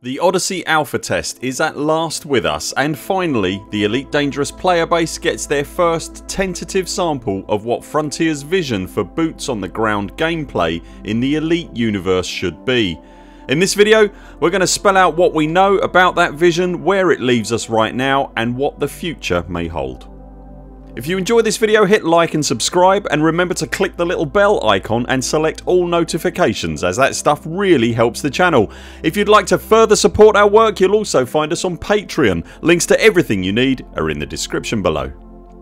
The Odyssey alpha test is at last with us, and finally the Elite Dangerous player base gets their first tentative sample of what Frontier's vision for boots on the ground gameplay in the Elite universe should be. In this video we're going to spell out what we know about that vision, where it leaves us right now, and what the future may hold. If you enjoyed this video, hit like and subscribe, and remember to click the little bell icon and select all notifications, as that stuff really helps the channel. If you'd like to further support our work, you'll also find us on Patreon. Links to everything you need are in the description below.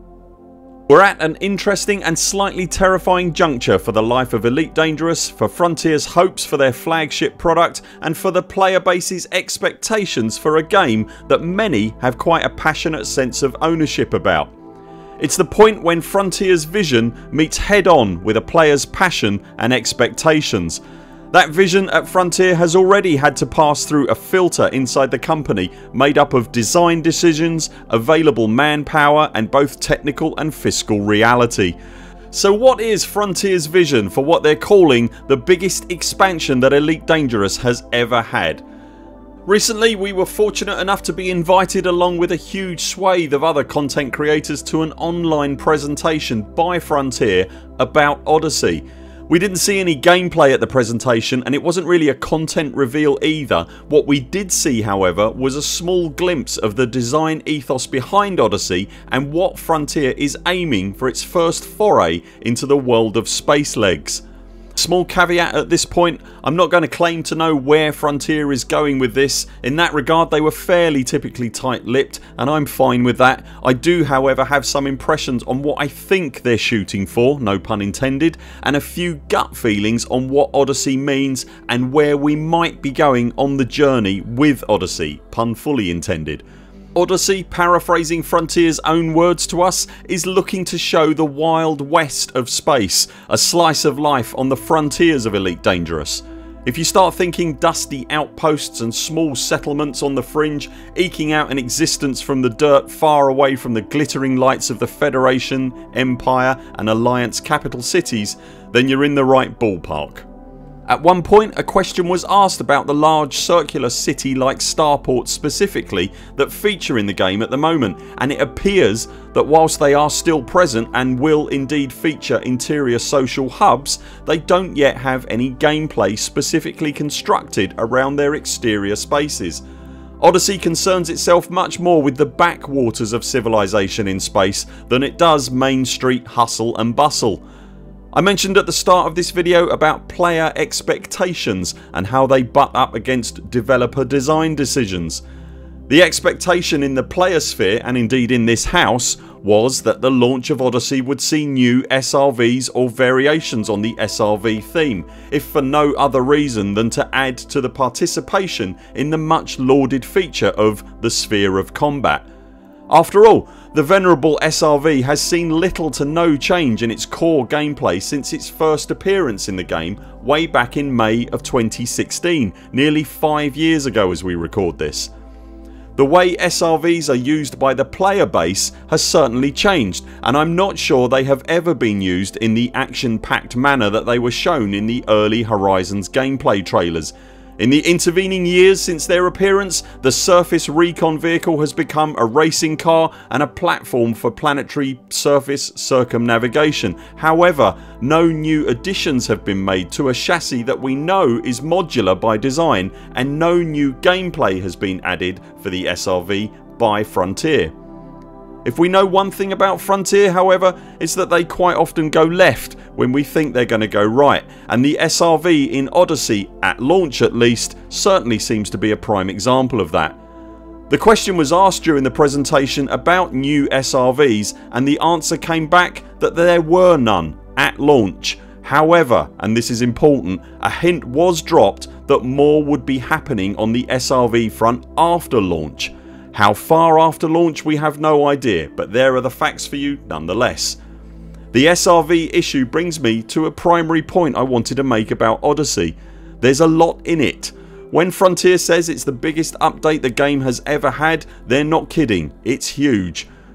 We're at an interesting and slightly terrifying juncture for the life of Elite Dangerous, for Frontier's hopes for their flagship product, and for the player base's expectations for a game that many have quite a passionate sense of ownership about. It's the point when Frontier's vision meets head on with a player's passion and expectations. That vision at Frontier has already had to pass through a filter inside the company made up of design decisions, available manpower, and both technical and fiscal reality. So what is Frontier's vision for what they're calling the biggest expansion that Elite Dangerous has ever had? Recently we were fortunate enough to be invited along with a huge swathe of other content creators to an online presentation by Frontier about Odyssey. We didn't see any gameplay at the presentation, and it wasn't really a content reveal either. What we did see however was a small glimpse of the design ethos behind Odyssey and what Frontier is aiming for its first foray into the world of space legs. Small caveat at this point, I'm not going to claim to know where Frontier is going with this. In that regard they were fairly typically tight-lipped, and I'm fine with that. I do however have some impressions on what I think they're shooting for, no pun intended, and a few gut feelings on what Odyssey means and where we might be going on the journey with Odyssey, pun fully intended. Odyssey, paraphrasing Frontier's own words to us, is looking to show the wild west of space, a slice of life on the frontiers of Elite Dangerous. If you start thinking dusty outposts and small settlements on the fringe, eking out an existence from the dirt far away from the glittering lights of the Federation, Empire and Alliance capital cities, then you're in the right ballpark. At one point a question was asked about the large circular city like starports specifically that feature in the game at the moment, and it appears that whilst they are still present and will indeed feature interior social hubs, they don't yet have any gameplay specifically constructed around their exterior spaces. Odyssey concerns itself much more with the backwaters of civilization in space than it does Main Street hustle and bustle. I mentioned at the start of this video about player expectations and how they butt up against developer design decisions. The expectation in the player sphere, and indeed in this house, was that the launch of Odyssey would see new SRVs or variations on the SRV theme, if for no other reason than to add to the participation in the much lauded feature of the Sphere of Combat. After all, the venerable SRV has seen little to no change in its core gameplay since its first appearance in the game way back in May of 2016, nearly 5 years ago as we record this. The way SRVs are used by the player base has certainly changed, and I'm not sure they have ever been used in the action packed manner that they were shown in the early Horizons gameplay trailers. In the intervening years since their appearance, the surface recon vehicle has become a racing car and a platform for planetary surface circumnavigation. However, no new additions have been made to a chassis that we know is modular by design, and no new gameplay has been added for the SRV by Frontier. If we know one thing about Frontier however, it's that they quite often go left when we think they're going to go right, and the SRV in Odyssey, at launch at least, certainly seems to be a prime example of that. The question was asked during the presentation about new SRVs, and the answer came back that there were none at launch. However, and this is important, a hint was dropped that more would be happening on the SRV front after launch. How far after launch we have no idea, but there are the facts for you nonetheless. The SRV issue brings me to a primary point I wanted to make about Odyssey. There's a lot in it. When Frontier says it's the biggest update the game has ever had, they're not kidding, it's huge.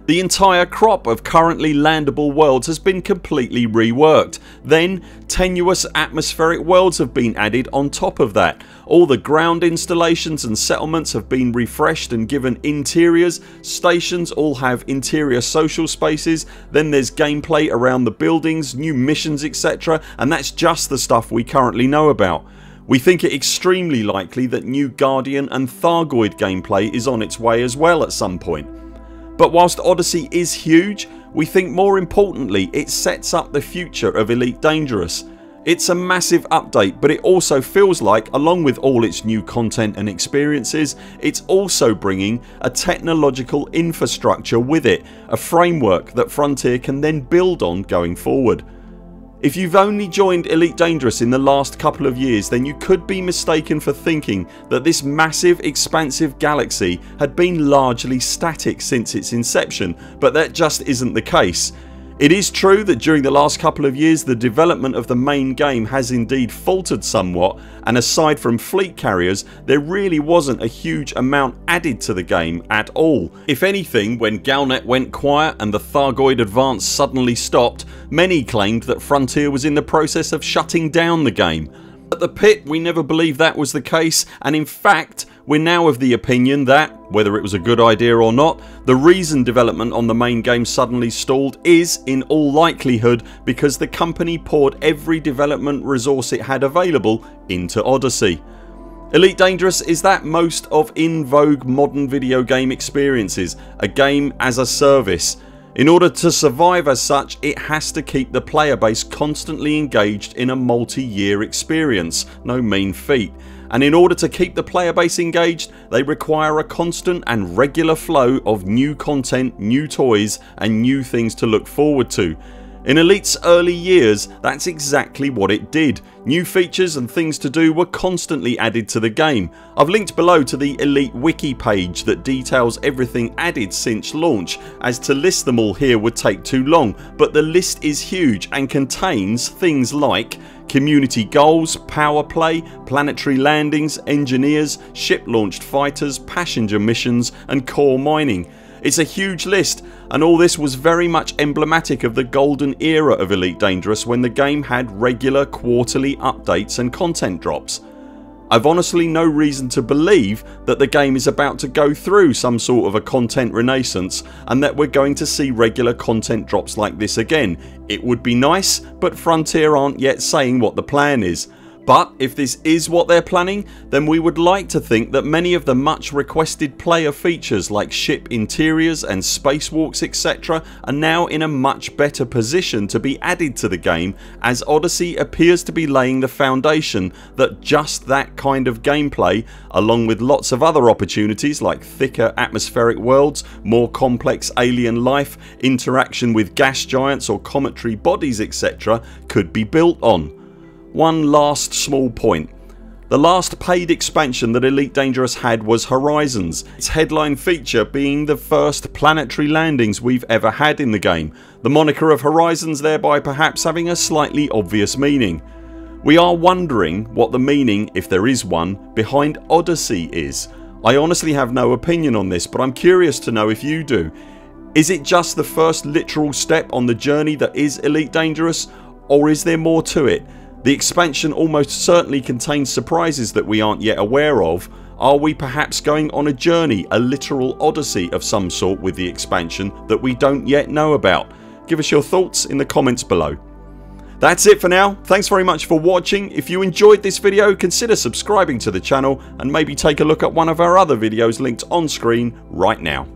The entire crop of currently landable worlds has been completely reworked. Then tenuous atmospheric worlds have been added on top of that. All the ground installations and settlements have been refreshed and given interiors. Stations all have interior social spaces. Then there's gameplay around the buildings, new missions, etc. And that's just the stuff we currently know about. We think it extremely likely that new Guardian and Thargoid gameplay is on its way as well at some point. But whilst Odyssey is huge, we think more importantly it sets up the future of Elite Dangerous. It's a massive update, but it also feels like, along with all its new content and experiences, it's also bringing a technological infrastructure with it, a framework that Frontier can then build on going forward. If you've only joined Elite Dangerous in the last couple of years, then you could be mistaken for thinking that this massive expansive galaxy had been largely static since its inception, but that just isn't the case. It is true that during the last couple of years the development of the main game has indeed faltered somewhat, and aside from fleet carriers there really wasn't a huge amount added to the game at all. If anything, when Galnet went quiet and the Thargoid advance suddenly stopped, many claimed that Frontier was in the process of shutting down the game. At the pit we never believed that was the case, and in fact we're now of the opinion that, whether it was a good idea or not, the reason development on the main game suddenly stalled is in all likelihood because the company poured every development resource it had available into Odyssey. Elite Dangerous is that most of in vogue modern video game experiences, a game as a service. In order to survive as such, it has to keep the player base constantly engaged in a multi-year experience, no mean feat. And in order to keep the player base engaged, they require a constant and regular flow of new content, new toys and new things to look forward to. In Elite's early years that's exactly what it did. New features and things to do were constantly added to the game. I've linked below to the Elite wiki page that details everything added since launch, as to list them all here would take too long, but the list is huge and contains things like community goals, power play, planetary landings, engineers, ship launched fighters, passenger missions and core mining. It's a huge list, and all this was very much emblematic of the golden era of Elite Dangerous when the game had regular quarterly updates and content drops. I've honestly no reason to believe that the game is about to go through some sort of a content renaissance and that we're going to see regular content drops like this again. It would be nice, but Frontier aren't yet saying what the plan is. But if this is what they're planning, then we would like to think that many of the much requested player features like ship interiors and spacewalks etc are now in a much better position to be added to the game, as Odyssey appears to be laying the foundation that just that kind of gameplay, along with lots of other opportunities like thicker atmospheric worlds, more complex alien life, interaction with gas giants or cometary bodies etc, could be built on. One last small point. The last paid expansion that Elite Dangerous had was Horizons, its headline feature being the first planetary landings we've ever had in the game, the moniker of Horizons thereby perhaps having a slightly obvious meaning. We are wondering what the meaning, if there is one, behind Odyssey is. I honestly have no opinion on this, but I'm curious to know if you do. Is it just the first literal step on the journey that is Elite Dangerous, or is there more to it? The expansion almost certainly contains surprises that we aren't yet aware of. Are we perhaps going on a journey, a literal odyssey of some sort with the expansion that we don't yet know about? Give us your thoughts in the comments below. That's it for now. Thanks very much for watching. If you enjoyed this video, consider subscribing to the channel and maybe take a look at one of our other videos linked on screen right now.